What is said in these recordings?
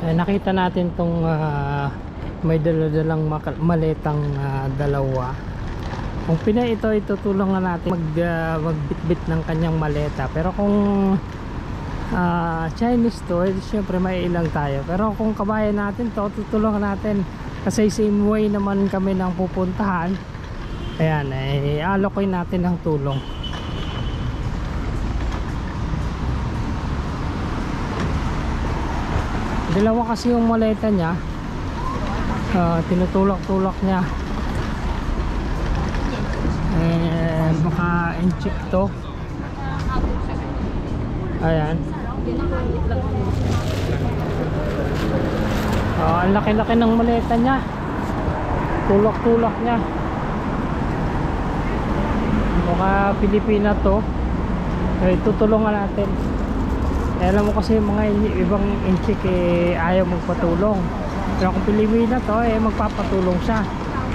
Nakita natin tong may daladalang maletang dalawa. Kung Pinay ito, itutulungan natin magbitbit ng kanyang maleta. Pero kung Chinese to, syempre may ilang tayo. Pero kung kabayan natin to, tutulungan natin kasi same way naman kami ng pupuntahan. Ayan, i-allocate natin ng tulong. Dalawa kasi yung maleta niya, tinutulak-tulak niya. Baka inchik to. Ayan. Ang laki-laki ng maleta niya. Tulak-tulak niya. Baka Pilipina to. Tutulungan natin. Alam mo kasi yung mga ibang inchik ayaw magpatulong. Pero kung Pilipina to, magpapatulong siya.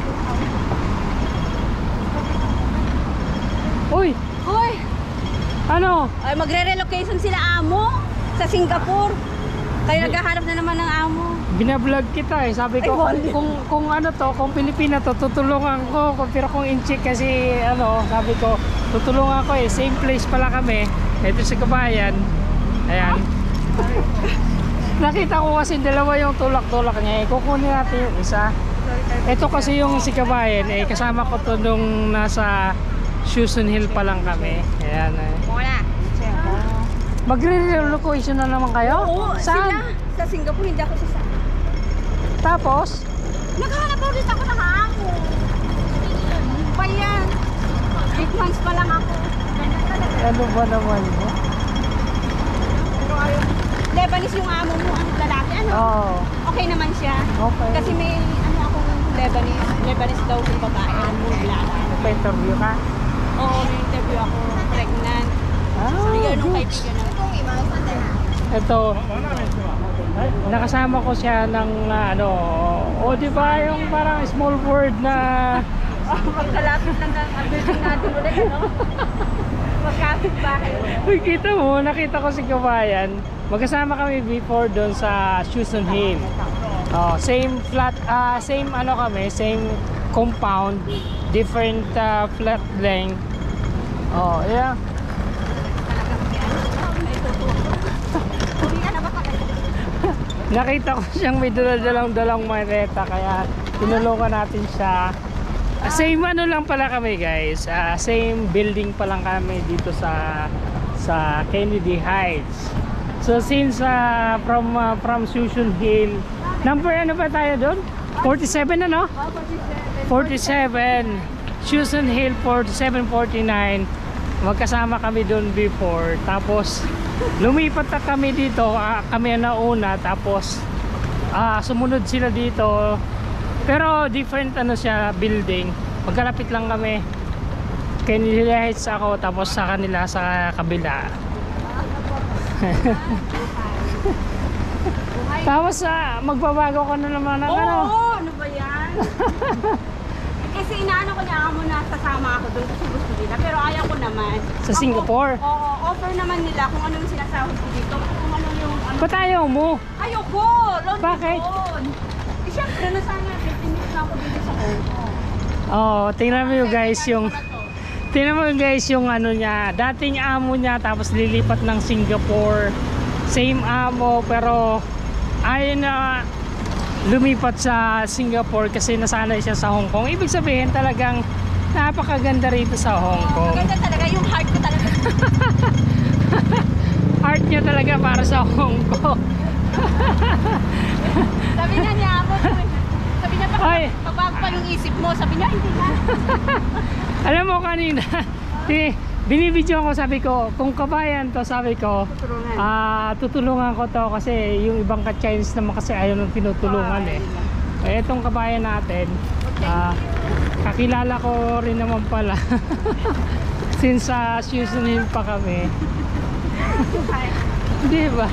Uy! Hoy! Ano? Ay, magre-relocation sila amo sa Singapore. Kaya naghahanap na naman ng amo. Binablog kita Sabi ko kung ano to, kung Pilipina to, tutulungan ko. Pero kung inchik kasi sabi ko, tutulungan ko same place pala kami. Ito sa kabayan. Ayan. Nakita ko kasi dalawa yung tulak-tulak niya. Kukunin natin yung isa. Ito kasi yung si kabayan. Kasama ko to nung nasa Susan Hill pa lang kami. Ayan. Wala. Magre-relocation na naman kayo? Oo, saan? sila. Sa Singapore, hindi ako sa Tapos? Naghahanap ulit ako ng amo. Pa yan. 8 months pa lang ako. Ano ba naman mo? Pero ayaw. Lebanese yung amo mo, ang lalaki. Oo. Okay naman siya. Okay. Kasi may akong Lebanese daw yung babae. Alam mo, lalaki. Pa-interview ka? Oo, may interview ako. Pregnant. Bigyan nung kaibigan namin. Ito, nakasama ko siya ng di ba yung parang small word na Magkalapit lang ang building natin ulit, magkapit bahay. Uy, kita mo, nakita ko si kabayan. Magkasama kami before doon sa Susan Hill. Same flat, same kami, same compound, different flat length. Yeah. Nakita ko siyang may dalang maleta kaya tinulungan natin siya. Same lang pala kami guys. Same building pa lang kami dito sa Kennedy Heights. So since from Susan Hill, number ba tayo doon? 47 47. Susan Hill 4749. Magkasama kami doon before. Tapos lumipat na kami dito, kami ang nauna. Tapos sumunod sila dito. Pero different siya, building. Magkalapit lang kami. Kennedy Heights ako, tapos sa kanila sa kabila. Tapos magbabago ka na naman ng ano ba yan? Kasi inaano ko niya amo na kasama ako doon kasi gusto nila. Pero ayaw ko naman. Sa Singapore? Oo, offer naman nila kung ano yung sinasahod ko dito. Kung ano yung Ba't ayaw mo? Ayoko! Bakit? Siyempre, nasana 15 minutes na ako dito sa Hong Kong. Tingnan mo guys yung niya, dating amo niya, tapos lilipat ng Singapore. Same amo, pero ayaw na lumipat sa Singapore kasi nasanay siya sa Hong Kong. Ibig sabihin talagang napakaganda rito sa Hong Kong. Maganda talaga, yung heart ko talaga. Heart niya talaga para sa Hong Kong. Sabi niya ako, sabi niya pagbago pa yung isip mo, sabi niya hindi na. Alam mo kanina, binibidyo ko, sabi ko, kung kabayan to, sabi ko, tutulungan ko to kasi yung ibang ka-Chinese naman kasi ayaw nang tinutulungan Itong kabayan natin, kakilala ko rin naman pala. Since Susan Hill pa kami. Di ba?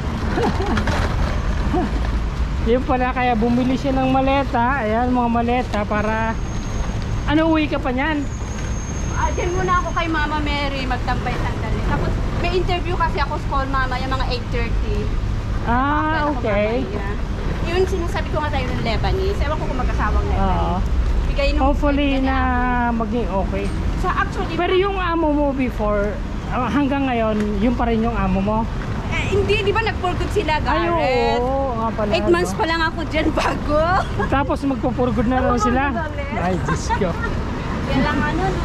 Yun pala, kaya bumili siya ng maleta. Ayan, mga maleta para uwi ka pa niyan? Diyan muna ako kay Mama Mary magtambay sandali. Tapos may interview kasi ako sa call mama yung mga 8:30. Ah, okay. Yun sinasabi ko nga tayo ng Lebanese. Ewan ko kung magkasawang Oo. Lebanese. Bigay nung Hopefully friend na niya maging okay. ako. Sa actually, Pero yung amo mo before, hanggang ngayon, yun pa rin yung amo mo? hindi, di ba nag-for good sila, Ay, Gareth? oo, nga pala. 8 months no? pa lang ako dyan bago. Tapos magpupurgod na lang Oo, sila. Gareth. Ay, Diyos ko. Yan lang ano, no?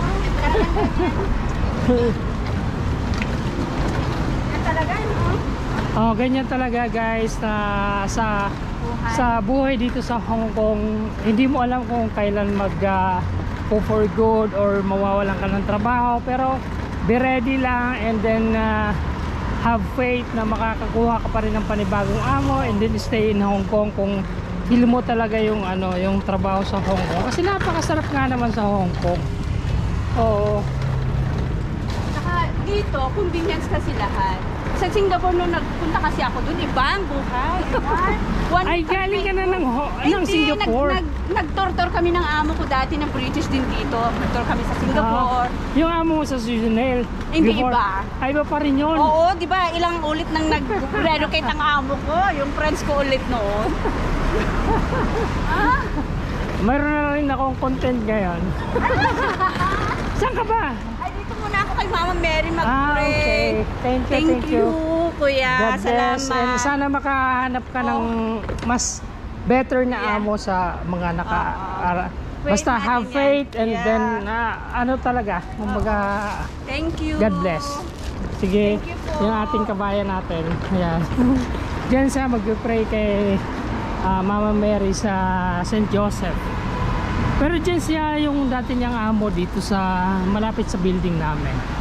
Yan talaga, no? Oh, ganyan talaga guys na sa buhay dito sa Hong Kong, hindi mo alam kung kailan mag for good or mawawalan ka ng trabaho, pero be ready lang and then have faith na makakakuha ka pa rin ng panibagong amo and then stay in Hong Kong kung feel mo talaga yung ano, yung trabaho sa Hong Kong kasi napakasarap nga naman sa Hong Kong. Oo. Saka dito, convenience kasi lahat. Sa Singapore nung nagpunta kasi ako doon, iba ang buhay. Ay, galing ka na ng Singapore. Nag-tour kami ng amo ko dati ng British din dito. Nag-tour kami sa Singapore. Yung amo mo sa Susanel. Hindi iba. Ay, iba pa rin yun. Oo, di ba? Ilang ulit nang nag-relocate ang amo ko. Yung friends ko ulit noon. Mayroon na rin akong content ngayon. Saan ka ba? Ay, dito muna ako kay Mama Mary mag-pray. Ah, okay. Thank you. Kuya. God bless. Salamat. And sana makahanap ka ng mas better na amo sa mga basta Faith have natin faith yan. and Yeah. then ano talaga, kumbaga Thank you. God bless. Sige, Thank you po. yung ating kabayan natin. Ayan. Diyan siya mag-pray kay Mama Mary sa St. Joseph. Pero dyan siya yung dati niyang amo dito sa malapit sa building namin.